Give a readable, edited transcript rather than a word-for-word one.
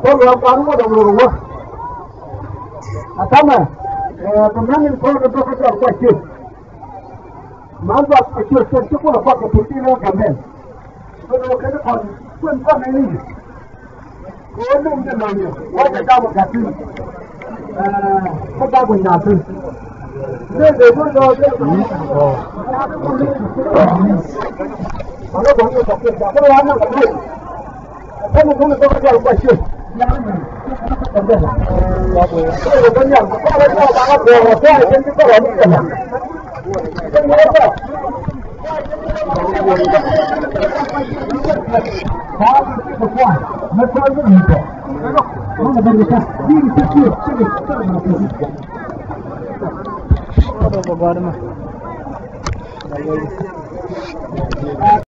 Solo la paruwa da ruwa. Atama tunanin ko da to ka ko ce. Manzo a ce ko da fa ka tutina gamen. To ka da kun fa mai ni. Ko wannan da nan ne. Wanda da mu gafi. Ko da gun na su. Zai da ko da Kalau boleh tak kita, kalau anak tak boleh. Kamu kena tahu kalau pasal. Kalau banyak, kalau ada banyak orang, saya jadi orang ni kan. Kenapa? Kalau kita buat, macam ni tu. Mana boleh? Ini sekir, sekir. Ada apa?